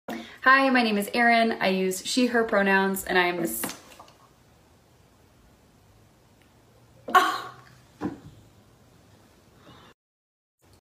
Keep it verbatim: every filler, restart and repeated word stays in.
Hi, my name is Erin. I use she, her pronouns, and I am a